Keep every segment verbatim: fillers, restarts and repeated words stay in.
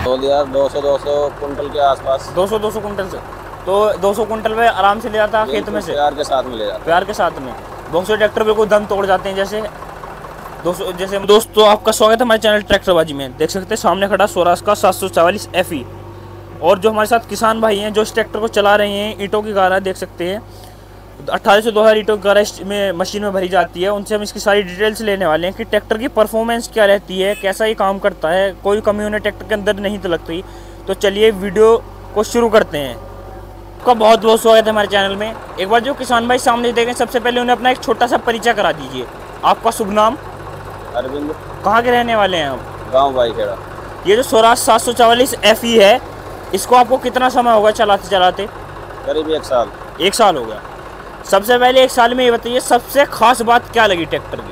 ढो दिया दो सौ दो सौ कुंटल के आसपास। दो सौ दो सौ कुंटल से, तो दो सौ कुंटल में आराम से ले जाता है खेत में से, प्यार के साथ में ले जाता है। प्यार के साथ में बहुत से ट्रैक्टर बिल्कुल दम तोड़ जाते हैं। जैसे दोस्तों जैसे दोस्तों आपका स्वागत है हमारे चैनल ट्रैक्टरबाजी में। देख सकते हैं सामने खड़ा स्वराज का सात सौ चवालीस एफ ई, और जो हमारे साथ किसान भाई हैं जो इस ट्रैक्टर को चला रहे हैं, ईंटों की गारा देख सकते हैं, अट्ठारह से दो हज़ार ईंटों की गारा में मशीन में भरी जाती है। उनसे हम इसकी सारी डिटेल्स लेने वाले हैं कि ट्रैक्टर की परफॉर्मेंस क्या रहती है, कैसा ये काम करता है, कोई कमी उन्हें ट्रैक्टर के अंदर नहीं तो लगती। तो चलिए वीडियो को शुरू करते हैं। आपका बहुत बहुत स्वागत है हमारे चैनल में। एक बार जो किसान भाई सामने देखें, सबसे पहले उन्हें अपना एक छोटा सा परिचय करा दीजिए। आपका शुभ नाम? अरविंद। कहाँ के रहने वाले हैं आप? गाँव भाईखेड़ा। ये जो स्वराज सात सौ चवालीस एफ ई है, इसको आपको कितना समय होगा चलाते चलाते? करीब एक साल। एक साल हो गया। सबसे पहले एक साल में ये बताइए सबसे खास बात क्या लगी ट्रैक्टर की?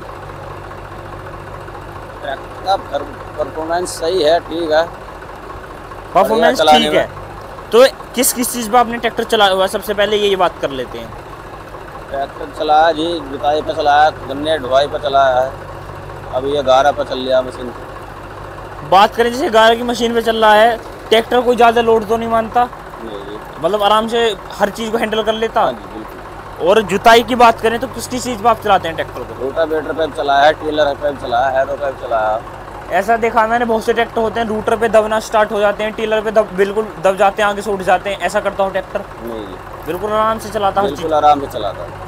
ट्रैक्टर का परफॉर्मेंस सही है, ठीक है, परफॉर्मेंस ठीक है। तो किस किस चीज़ पर आपने ट्रैक्टर चलाया हुआ, सबसे पहले यही बात कर लेते हैं। ट्रैक्टर चलाया जी, जुताई पर चलाया, गन्ने ढुआई पर चलाया है, अभी ये गारा पर चल लिया मशीन। बात करें जैसे गारा की मशीन पे चल रहा है, ट्रैक्टर कोई ज़्यादा लोड तो नहीं मानता? नहीं जी, मतलब आराम से हर चीज़ को हैंडल कर लेता? हाँ जी बिल्कुल। और जुताई की बात करें तो किस किस चीज़ पर आप चलाते हैं ट्रैक्टर को? रोटावेटर पे चलाया है, टेलर पे चलाया है, हैरो पे चलाया। ऐसा देखा मैंने बहुत से ट्रैक्टर होते हैं रूटर पे दबना स्टार्ट हो जाते हैं, टीलर पे दब बिल्कुल दब जाते हैं, आगे से उठ जाते हैं। ऐसा करता हूँ ट्रैक्टर? नहीं जी, बिल्कुल आराम से चलाता हूँ, बिल्कुल आराम से चलाता है।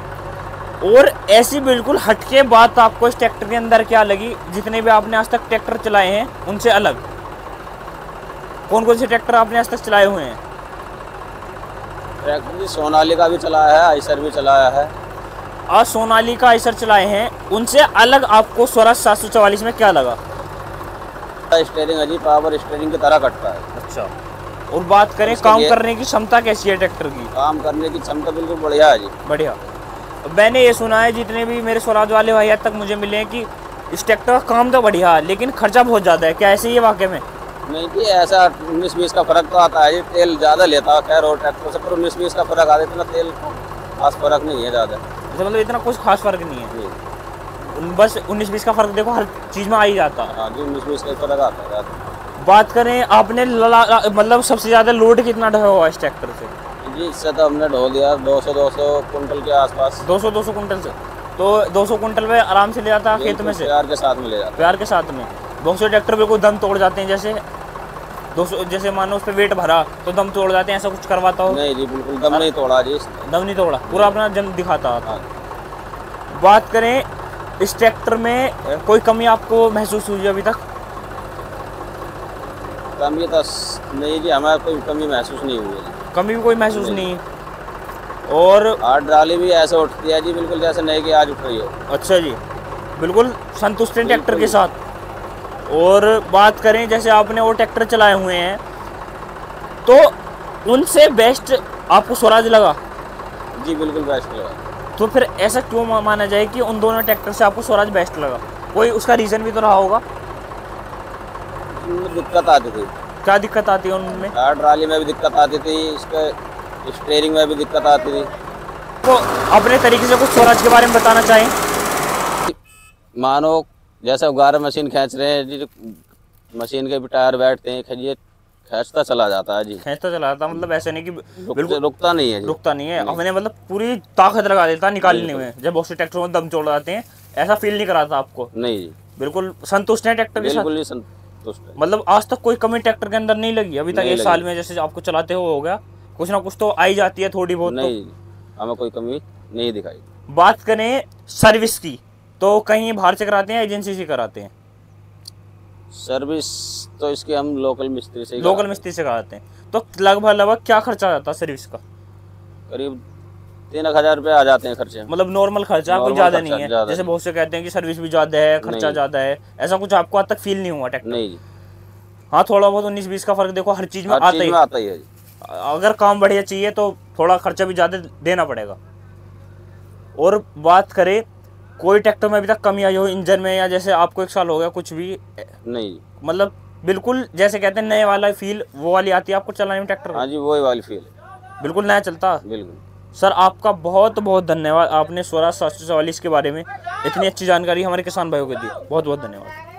और ऐसी बिल्कुल हटके बात आपको इस ट्रैक्टर के अंदर क्या लगी, जितने भी आपने आज तक ट्रैक्टर चलाए हैं उनसे अलग? कौन कौन से ट्रैक्टर आपने आज तक चलाए हुए हैं? ट्रैक्टर जी सोनालिका भी चलाया है, आइसर भी चलाया है। आज सोनालिका आइसर चलाए हैं, उनसे अलग आपको स्वराज सात सौ चवालीस में क्या लगा? स्टीयरिंग है जी, पावर स्टीयरिंग की तरह कटता है। अच्छा, और बात करें काम करने की क्षमता कैसी है ट्रैक्टर की? काम करने की क्षमता बिल्कुल बढ़िया है जी, बढ़िया। मैंने ये सुना है जितने भी मेरे स्वराज वाले भाई आज तक मुझे मिले हैं कि इस ट्रैक्टर का काम तो बढ़िया है लेकिन खर्चा बहुत ज़्यादा है। क्या ऐसे ही है वाकई में? नहीं जी, ऐसा उन्नीस बीस का फर्क तो आता है जी, तेल ज़्यादा लेता है खैर, और ट्रैक्टर से पर उन्नीस बीस का फर्क आ जाता है, तेल खास फर्क नहीं है ज़्यादा। अच्छा, मतलब इतना कुछ खास फर्क नहीं है, बस उन्नीस बीस का फर्क देखो हर चीज़ में आ ही जाता है। हाँ जी, उन्नीस बीस का फर्क आता है ज़्यादा। बात करें आपने मतलब सबसे ज़्यादा लोड कितना ढोया हुआ इस ट्रैक्टर से? जी, इससे तो हमने ढो दिया दो सौ दो सौ कुंटल के आसपास। दो सौ दो सौ कुंटल से, तो दो सौ कुंटल में आराम से ले जाता है खेत में से, प्यार के साथ में ले जाता है। प्यार के साथ में बहुत से ट्रैक्टर बिल्कुल दम तोड़ जाते हैं। जैसे दो सौ जैसे मानो उस पर वेट भरा तो दम तोड़ जाते हैं, ऐसा कुछ करवाता हो? नहीं जी, बिल्कुल दम नहीं तोड़ा जी, दम नहीं तोड़ा, पूरा अपना जम दिखाता था। बात करें इस ट्रैक्टर में कोई कमी आपको महसूस हुई अभी तक? कमी तो नहीं जी, हमारे कोई कमी महसूस नहीं हुई है। कमी भी कोई महसूस नहीं, और आठ डाली भी ऐसे उठती है जी, बिल्कुल जैसे नहीं कि आज उठ रही हो। अच्छा जी, बिल्कुल संतुष्ट हैं ट्रैक्टर के साथ। और बात करें जैसे आपने वो ट्रैक्टर चलाए हुए हैं, तो उनसे बेस्ट आपको स्वराज लगा? जी बिल्कुल बेस्ट लगा। तो फिर ऐसा क्यों माना जाए कि उन दोनों ट्रैक्टर से आपको स्वराज बेस्ट लगा? कोई उसका रीज़न भी तो रहा होगा। दिक्कत आती थी। क्या दिक्कत आती है उनमें? आठ डाली में भी दिक्कत आती थी, इसके स्टीयरिंग में भी दिक्कत आती थी। तो अपने तरीके से कुछ स्वराज के बारे में बताना चाहें? मानो जैसे गारा मशीन खींच रहे हैं जी, मशीन के भी टायर बैठते हैं, खिंचिए खींचता चला जाता है जी, खींचता चला जाता, मतलब ऐसे नहीं कि बिल्कुल रुकता नहीं है जी, रुकता नहीं है। अपने मतलब पूरी ताकत लगा देता निकालने में। जब बहुत से ट्रैक्टरों में दम तोड़ जाते हैं, ऐसा फील नहीं कराता आपको? नहीं जी, बिल्कुल संतुष्ट है ट्रैक्टर के साथ? बिल्कुल संतुष्ट है। मतलब आज तक कोई कमी ट्रैक्टर के अंदर नहीं लगी अभी तक? एक साल में जैसे आपको चलाते हो हो गया, कुछ ना कुछ तो आई जाती है थोड़ी बहुत? नहीं, हमें कोई कमी नहीं दिखाई। बात करें सर्विस की, तो कहीं बाहर से कराते हैं, एजेंसी से कराते हैं? सर्विस तो इसके हम लोकल मिस्त्री से लोकल मिस्त्री से कराते हैं। तो लगभग लगभग क्या खर्चा आ जाता है सर्विस का? करीब तीन एक हजार रुपये आ जाते हैं खर्चे। मतलब नॉर्मल खर्चा, कोई ज़्यादा नहीं है? जैसे बहुत से कहते हैं कि सर्विस भी ज़्यादा है, खर्चा ज़्यादा है, ऐसा कुछ आपको आज तक फील नहीं हुआ ट्रैक्टर? नहीं जी। हाँ, थोड़ा बहुत उन्नीस बीस का फर्क देखो हर चीज़ में आता ही आता ही है जी। अगर काम बढ़िया चाहिए तो थोड़ा खर्चा भी ज़्यादा देना पड़ेगा। और बात करें कोई ट्रैक्टर में अभी तक कमी आई हो इंजन में, या जैसे आपको एक साल हो गया कुछ भी? नहीं, मतलब बिल्कुल जैसे कहते हैं नए वाला फील वो वाली आती है आपको चलाने में ट्रैक्टर? हाँ जी, वही वाली फील, बिल्कुल नया चलता। बिल्कुल। सर आपका बहुत बहुत धन्यवाद, आपने स्वराज सात सौ चवालीस के बारे में इतनी अच्छी जानकारी हमारे किसान भाइयों को दी। बहुत बहुत धन्यवाद।